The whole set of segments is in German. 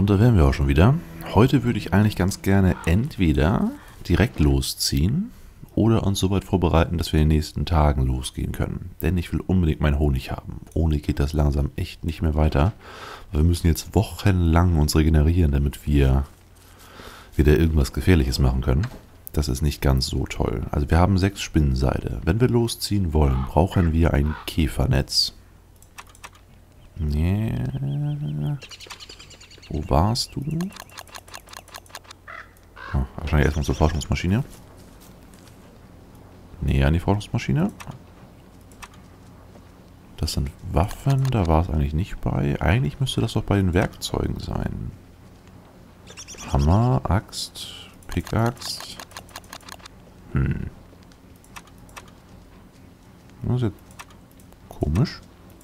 Und da wären wir auch schon wieder. Heute würde ich eigentlich ganz gerne entweder direkt losziehen oder uns so weit vorbereiten, dass wir in den nächsten Tagen losgehen können. Denn ich will unbedingt meinen Honig haben. Ohne geht das langsam echt nicht mehr weiter. Wir müssen jetzt wochenlang uns regenerieren, damit wir wieder irgendwas Gefährliches machen können. Das ist nicht ganz so toll. Also wir haben 6 Spinnenseile. Wenn wir losziehen wollen, brauchen wir ein Käfernetz. Yeah. Wo warst du? Oh, wahrscheinlich erstmal zur Forschungsmaschine. Näher an die Forschungsmaschine. Das sind Waffen, da war es eigentlich nicht bei. Eigentlich müsste das doch bei den Werkzeugen sein. Hammer, Axt, Pickaxe. Das ist jetzt komisch.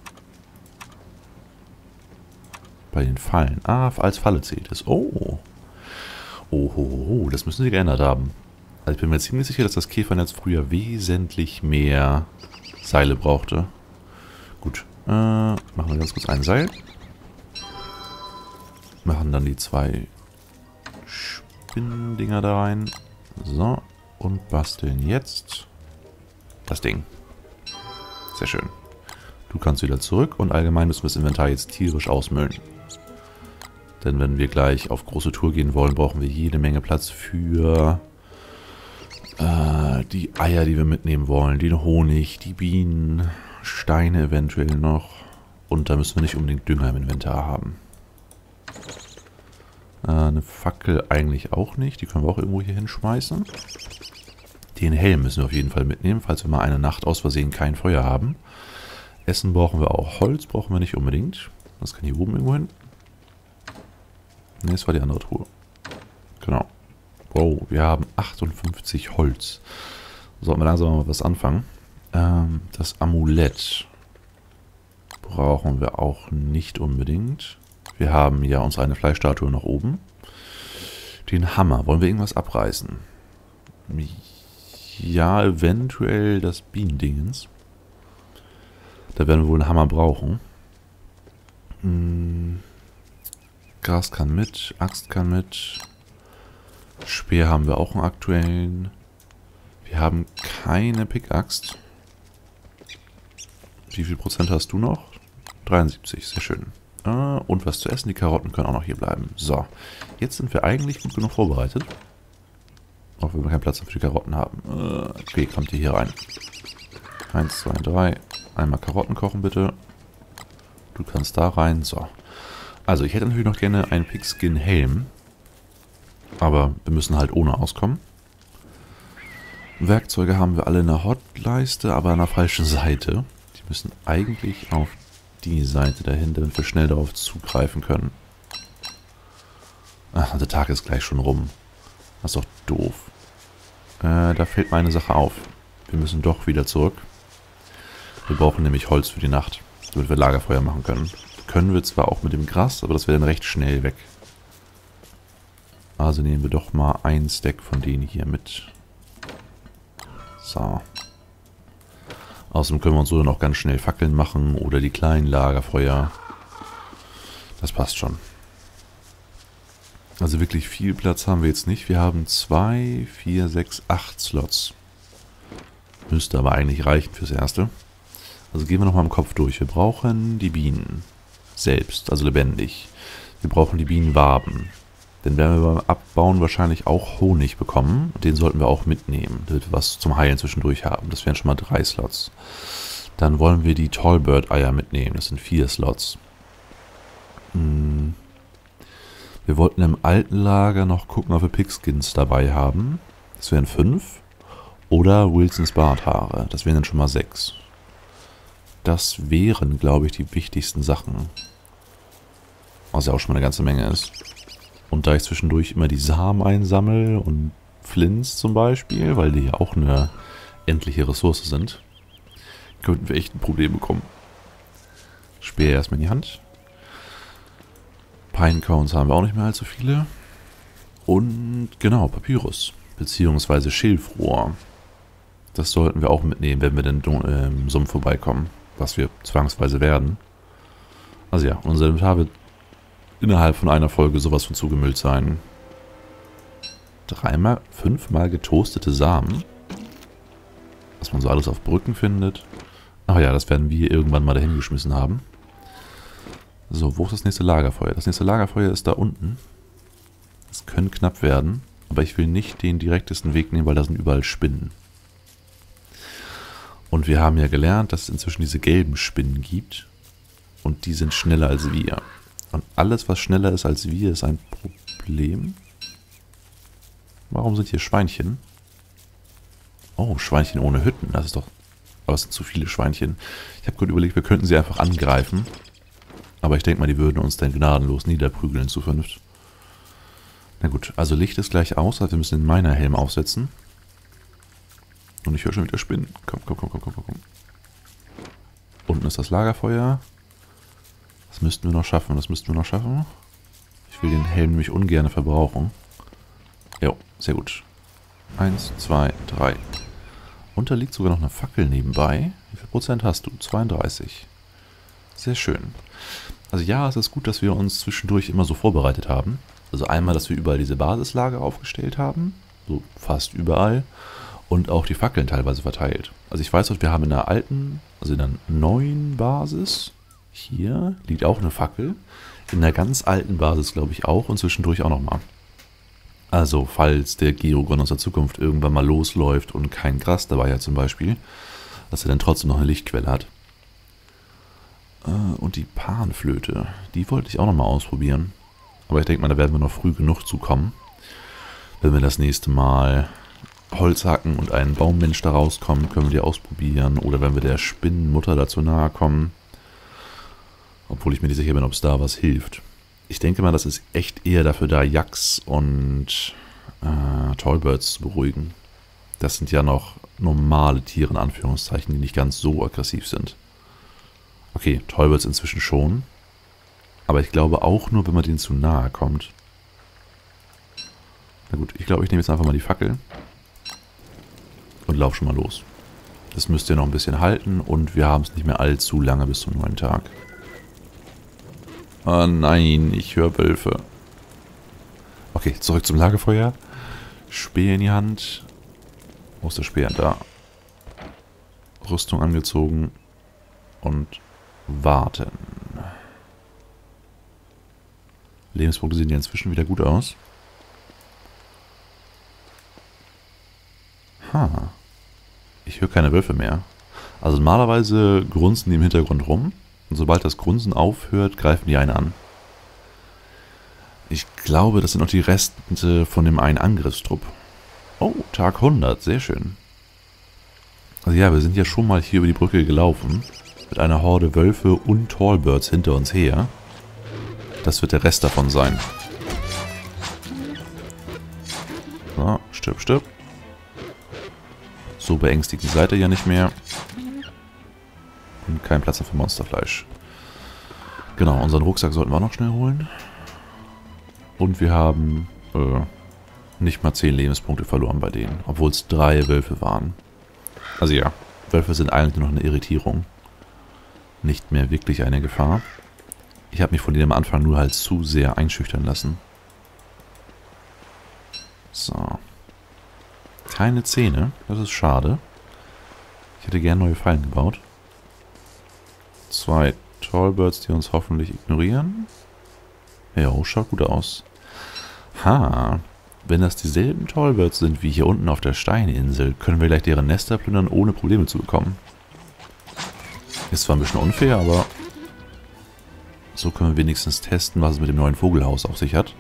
Bei den Fallen. Ah, als Falle zählt es. Oh. Oh, das müssen sie geändert haben. Also ich bin mir ziemlich sicher, dass das Käfernetz früher wesentlich mehr Seile brauchte. Gut. Machen wir ganz kurz ein Seil. Machen dann die 2 Spinnendinger da rein. So. Und basteln jetzt das Ding. Sehr schön. Du kannst wieder zurück und allgemein müssen wir das Inventar jetzt tierisch ausmüllen. Denn wenn wir gleich auf große Tour gehen wollen, brauchen wir jede Menge Platz für die Eier, die wir mitnehmen wollen, den Honig, die Bienen, Steine eventuell noch. Und da müssen wir nicht unbedingt Dünger im Inventar haben. Eine Fackel eigentlich auch nicht. Die können wir auch irgendwo hier hinschmeißen. Den Helm müssen wir auf jeden Fall mitnehmen, falls wir mal eine Nacht aus Versehen kein Feuer haben. Essen brauchen wir auch. Holz brauchen wir nicht unbedingt. Das kann hier oben irgendwo hin. Ne, das war die andere Truhe. Genau. Wow, wir haben 58 Holz. Sollten wir langsam mal was anfangen. Das Amulett brauchen wir auch nicht unbedingt. Wir haben ja unsere eine Fleischstatue noch oben. Den Hammer. Wollen wir irgendwas abreißen? Ja, eventuell das Bienendingens. Da werden wir wohl einen Hammer brauchen. Gras kann mit, Axt kann mit. Speer haben wir auch einen aktuellen. Wir haben keine Pickaxe. Wie viel Prozent hast du noch? 73, sehr schön. Und was zu essen, die Karotten können auch noch hier bleiben. So, jetzt sind wir eigentlich gut genug vorbereitet. Auch wenn wir keinen Platz für die Karotten haben. Okay, kommt ihr hier rein. 1, 2, 3. Einmal Karotten kochen, bitte. Du kannst da rein. So. Also, ich hätte natürlich noch gerne einen Pigskin-Helm. Aber wir müssen halt ohne auskommen. Werkzeuge haben wir alle in der Hotleiste, aber an der falschen Seite. Die müssen eigentlich auf die Seite dahinter, damit wir schnell darauf zugreifen können. Ach, der Tag ist gleich schon rum. Das ist doch doof. Da fällt mir eine Sache auf. Wir müssen doch wieder zurück. Wir brauchen nämlich Holz für die Nacht, damit wir Lagerfeuer machen können. Können wir zwar auch mit dem Gras, aber das wäre dann recht schnell weg. Also nehmen wir doch mal ein Stack von denen hier mit. So. Außerdem können wir uns so dann auch ganz schnell Fackeln machen oder die kleinen Lagerfeuer. Das passt schon. Also wirklich viel Platz haben wir jetzt nicht. Wir haben 2, 4, 6, 8 Slots. Müsste aber eigentlich reichen fürs Erste. Also gehen wir nochmal im Kopf durch. Wir brauchen die Bienen selbst, also lebendig. Wir brauchen die Bienenwaben. Denn werden wir beim Abbauen wahrscheinlich auch Honig bekommen. Den sollten wir auch mitnehmen, damit wir was zum Heilen zwischendurch haben. Das wären schon mal 3 Slots. Dann wollen wir die Tallbird-Eier mitnehmen. Das sind 4 Slots. Wir wollten im alten Lager noch gucken, ob wir Pigskins dabei haben. Das wären 5. Oder Wilsons Barthaare. Das wären dann schon mal 6. Das wären, glaube ich, die wichtigsten Sachen. Was ja auch schon mal eine ganze Menge ist. Und da ich zwischendurch immer die Samen einsammle und Flints zum Beispiel, weil die ja auch eine endliche Ressource sind, könnten wir echt ein Problem bekommen. Speer erstmal in die Hand. Pinecones haben wir auch nicht mehr allzu viele. Und genau, Papyrus, beziehungsweise Schilfrohr. Das sollten wir auch mitnehmen, wenn wir denn im Sumpf vorbeikommen, was wir zwangsweise werden. Also ja, unser Inventar wird innerhalb von einer Folge sowas von zugemüllt sein. 5-mal getoastete Samen. Was man so alles auf Brücken findet. Ach ja, das werden wir irgendwann mal dahin geschmissen haben. So, wo ist das nächste Lagerfeuer? Das nächste Lagerfeuer ist da unten. Das könnte knapp werden. Aber ich will nicht den direktesten Weg nehmen, weil da sind überall Spinnen. Und wir haben ja gelernt, dass es inzwischen diese gelben Spinnen gibt. Und die sind schneller als wir. Und alles, was schneller ist als wir, ist ein Problem. Warum sind hier Schweinchen? Oh, Schweinchen ohne Hütten. Das ist doch... Aber es sind zu viele Schweinchen. Ich habe gerade überlegt, wir könnten sie einfach angreifen. Aber ich denke mal, die würden uns dann gnadenlos niederprügeln in Zukunft. Na gut, also Licht ist gleich aus. Also wir müssen den Minerhelm aufsetzen. Und ich höre schon wieder Spinnen. Komm. Unten ist das Lagerfeuer. Das müssten wir noch schaffen. Ich will den Helm nämlich ungern verbrauchen. Jo, sehr gut. 1, 2, 3. Und da liegt sogar noch eine Fackel nebenbei. Wie viel Prozent hast du? 32. Sehr schön. Also ja, es ist gut, dass wir uns zwischendurch immer so vorbereitet haben. Also einmal, dass wir überall diese Basislager aufgestellt haben. So fast überall. Und auch die Fackeln teilweise verteilt. Also ich weiß, wir haben in der alten, also in der neuen Basis, hier liegt auch eine Fackel. In der ganz alten Basis glaube ich auch und zwischendurch auch nochmal. Also falls der Geogon aus der Zukunft irgendwann mal losläuft und kein Gras dabei hat zum Beispiel, dass er dann trotzdem noch eine Lichtquelle hat. Und die Panflöte, die wollte ich auch nochmal ausprobieren. Aber ich denke mal, da werden wir noch früh genug zukommen. Wenn wir das nächste Mal Holz hacken und einen Baummensch da rauskommen, können wir die ausprobieren. Oder wenn wir der Spinnenmutter dazu nahe kommen. Obwohl ich mir nicht sicher bin, ob es da was hilft. Ich denke mal, das ist echt eher dafür da, Yaks und Tallbirds zu beruhigen. Das sind ja noch normale Tiere, in Anführungszeichen, die nicht ganz so aggressiv sind. Okay, Tallbirds inzwischen schon. Aber ich glaube auch nur, wenn man denen zu nahe kommt. Na gut, ich glaube, ich nehme jetzt einfach mal die Fackel. Und laufe schon mal los. Das müsst ihr noch ein bisschen halten und wir haben es nicht mehr allzu lange bis zum neuen Tag. Oh nein, ich höre Wölfe. Okay, zurück zum Lagerfeuer. Speer in die Hand. Wo ist der Speer? Da. Rüstung angezogen. Und warten. Lebenspunkte sehen ja inzwischen wieder gut aus. Ich höre keine Wölfe mehr. Also normalerweise grunzen die im Hintergrund rum. Und sobald das Grunzen aufhört, greifen die einen an. Ich glaube, das sind noch die Reste von dem einen Angriffstrupp. Oh, Tag 100, sehr schön. Also ja, wir sind ja schon mal hier über die Brücke gelaufen. Mit einer Horde Wölfe und Tallbirds hinter uns her. Das wird der Rest davon sein. So, stirb. So beängstigend seid ihr ja nicht mehr. Und kein Platz für Monsterfleisch. Genau, unseren Rucksack sollten wir auch noch schnell holen. Und wir haben nicht mal 10 Lebenspunkte verloren bei denen. Obwohl es 3 Wölfe waren. Also ja, Wölfe sind eigentlich nur noch eine Irritierung. Nicht mehr wirklich eine Gefahr. Ich habe mich von denen am Anfang nur halt zu sehr einschüchtern lassen. So. Keine Zähne, das ist schade. Ich hätte gerne neue Fallen gebaut. 2 Tallbirds, die uns hoffentlich ignorieren. Ja, schaut gut aus. Wenn das dieselben Tallbirds sind wie hier unten auf der Steininsel, können wir gleich deren Nester plündern, ohne Probleme zu bekommen. Ist zwar ein bisschen unfair, aber so können wir wenigstens testen, was es mit dem neuen Vogelhaus auf sich hat.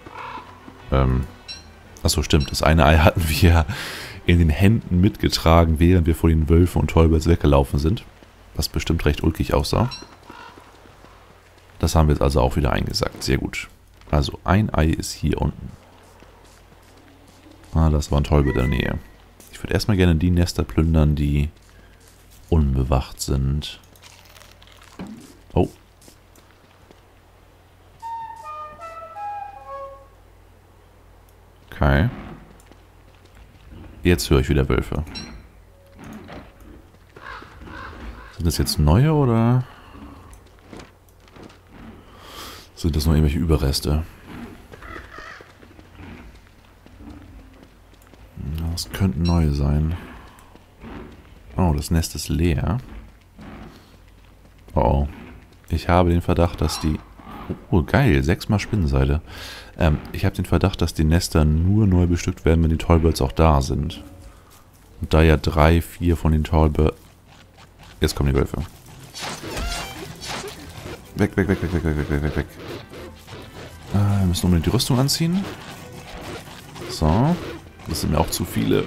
Achso, stimmt. Das eine Ei hatten wir in den Händen mitgetragen, während wir vor den Wölfen und Tallbirds weggelaufen sind. Was bestimmt recht ulkig aussah. Das haben wir jetzt also auch wieder eingesackt. Sehr gut. Also ein Ei ist hier unten. Das war ein Tallbird in der Nähe. Ich würde erstmal gerne die Nester plündern, die unbewacht sind. Oh. Okay. Jetzt höre ich wieder Wölfe. Sind das jetzt neue oder? Sind das nur irgendwelche Überreste? Das könnten neue sein. Oh, das Nest ist leer. Oh. Ich habe den Verdacht, dass die... Oh, geil. 6-mal Spinnenseide. Ich habe den Verdacht, dass die Nester nur neu bestückt werden, wenn die Tallbirds auch da sind. Und da ja 3, 4 von den Tallbirds... Jetzt kommen die Wölfe. Weg, weg, weg, weg, weg, weg, weg, weg, weg. Wir müssen unbedingt die Rüstung anziehen. So. Das sind mir auch zu viele.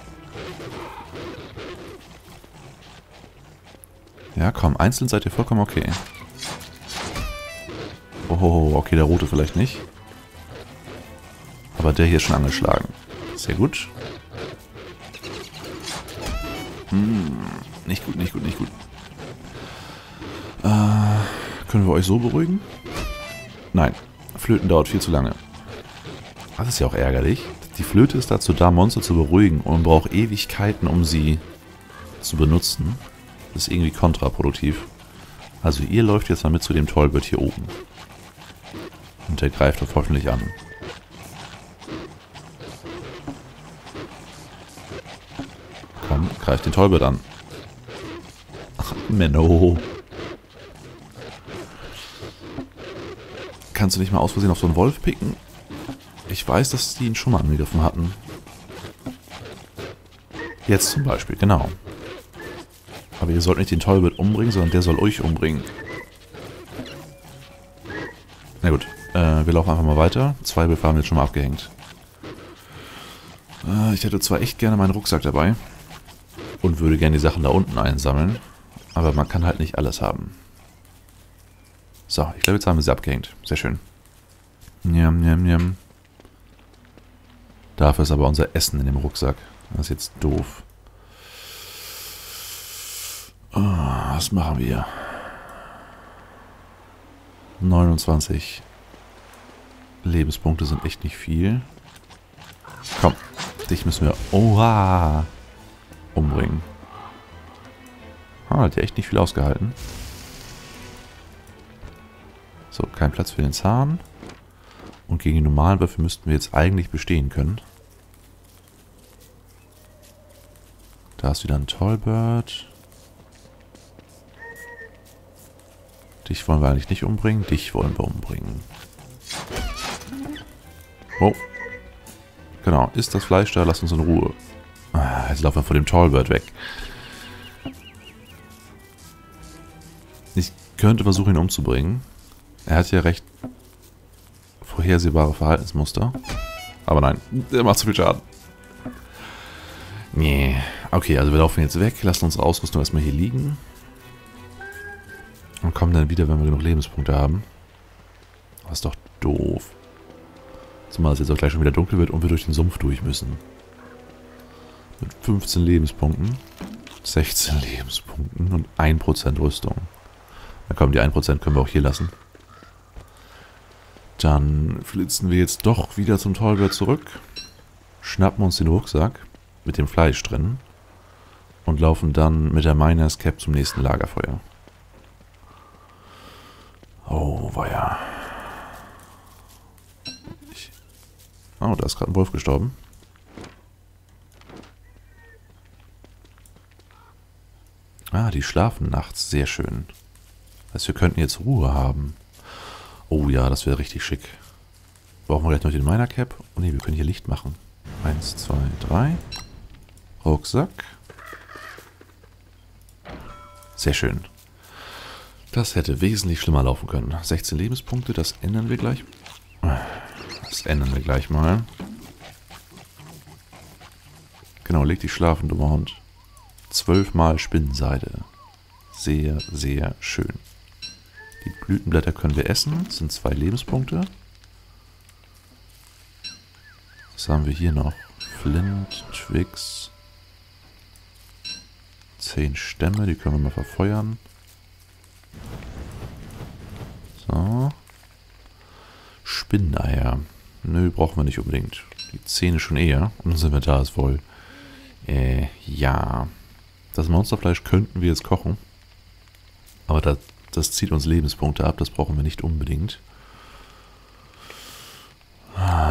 Ja, komm. Einzeln seid ihr vollkommen okay. Oh, okay, der rote vielleicht nicht. Aber der hier ist schon angeschlagen. Sehr gut. Nicht gut, nicht gut, nicht gut. Können wir euch so beruhigen? Nein. Flöten dauert viel zu lange. Das ist ja auch ärgerlich. Die Flöte ist dazu da, Monster zu beruhigen und man braucht Ewigkeiten, um sie zu benutzen. Das ist irgendwie kontraproduktiv. Also ihr läuft jetzt mal mit zu dem Tallbird hier oben. Und der greift euch hoffentlich an. Komm, greift den Tallbird an. Ach, Menno. Kannst du nicht mal aus Versehen auf so einen Wolf picken? Ich weiß, dass die ihn schon mal angegriffen hatten. Jetzt zum Beispiel, genau. Aber ihr sollt nicht den Tallbird umbringen, sondern der soll euch umbringen. Na gut, wir laufen einfach mal weiter. 2 Wölfe haben jetzt schon mal abgehängt. Ich hätte zwar echt gerne meinen Rucksack dabei. Und würde gerne die Sachen da unten einsammeln. Aber man kann halt nicht alles haben. So, ich glaube, jetzt haben wir sie abgehängt. Sehr schön. Njam, njam, njam. Dafür ist aber unser Essen in dem Rucksack. Das ist jetzt doof. Oh, was machen wir? 29 Lebenspunkte sind echt nicht viel. Komm, dich müssen wir... Oha! Umbringen. Hat ja echt nicht viel ausgehalten. So, kein Platz für den Zahn. Und gegen die normalen Wölfe müssten wir jetzt eigentlich bestehen können. Da ist wieder ein Tallbird. Dich wollen wir eigentlich nicht umbringen. Dich wollen wir umbringen. Oh. Genau, ist das Fleisch da? Lass uns in Ruhe. Jetzt laufen wir vor dem Tallbird weg. Ich könnte versuchen, ihn umzubringen. Er hat ja recht vorhersehbare Verhaltensmuster. Aber nein, der macht zu viel Schaden. Nee. Okay, also wir laufen jetzt weg, lassen unsere Ausrüstung erstmal hier liegen. Und kommen dann wieder, wenn wir genug Lebenspunkte haben. Das ist doch doof. Zumal es jetzt auch gleich schon wieder dunkel wird und wir durch den Sumpf durch müssen. Mit 15 Lebenspunkten, 16 Lebenspunkten und 1% Rüstung. Na komm, die 1% können wir auch hier lassen. Dann flitzen wir jetzt doch wieder zum Tallbird zurück. Schnappen uns den Rucksack mit dem Fleisch drin. Und laufen dann mit der Miners Cap zum nächsten Lagerfeuer. Oh, weia. Oh, da ist gerade ein Wolf gestorben. Ah, die schlafen nachts. Sehr schön. Das heißt, wir könnten jetzt Ruhe haben. Oh ja, das wäre richtig schick. Brauchen wir gleich noch den Miner Cap. Oh ne, wir können hier Licht machen. 1, 2, 3. Rucksack. Sehr schön. Das hätte wesentlich schlimmer laufen können. 16 Lebenspunkte, das ändern wir gleich. Das ändern wir gleich mal. Genau, leg dich schlafen, dummer Hund. 12-mal Spinnenseide. Sehr, sehr schön. Die Blütenblätter können wir essen. Das sind 2 Lebenspunkte. Was haben wir hier noch? Flint, Twigs. 10 Stämme, die können wir mal verfeuern. So. Spinneneier. Nö, brauchen wir nicht unbedingt. Die Zähne schon eher. Und unser Inventar ist voll. Ja. Das Monsterfleisch könnten wir jetzt kochen. Aber das zieht uns Lebenspunkte ab. Das brauchen wir nicht unbedingt.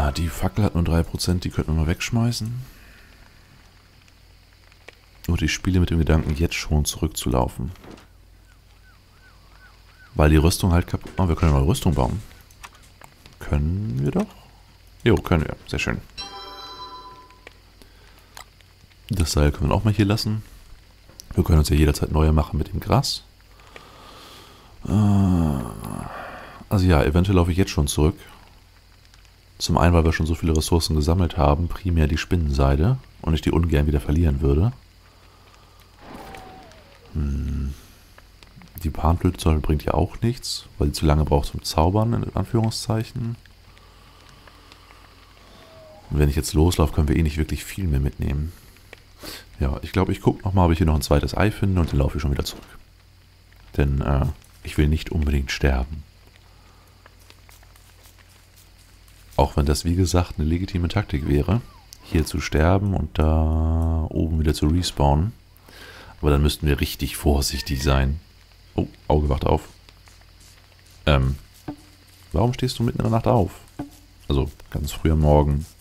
Die Fackel hat nur 3%, die könnten wir mal wegschmeißen. Und ich spiele mit dem Gedanken, jetzt schon zurückzulaufen. Weil die Rüstung halt kaputt... Oh, wir können eine neue Rüstung bauen. Können wir doch? Jo, können wir. Sehr schön. Das Seil können wir auch mal hier lassen. Wir können uns ja jederzeit neue machen mit dem Gras. Also ja, eventuell laufe ich jetzt schon zurück. Zum einen, weil wir schon so viele Ressourcen gesammelt haben, primär die Spinnenseide und ich die ungern wieder verlieren würde. Die Panflöte bringt ja auch nichts, weil sie zu lange braucht zum Zaubern, in Anführungszeichen. Und wenn ich jetzt loslaufe, können wir eh nicht wirklich viel mehr mitnehmen. Ja, ich glaube, ich gucke nochmal, ob ich hier noch ein zweites Ei finde und dann laufe ich schon wieder zurück. Denn ich will nicht unbedingt sterben. Auch wenn das, wie gesagt, eine legitime Taktik wäre, hier zu sterben und da oben wieder zu respawnen. Aber dann müssten wir richtig vorsichtig sein. Oh, Auge wacht auf. Warum stehst du mitten in der Nacht auf? Also ganz früh am Morgen.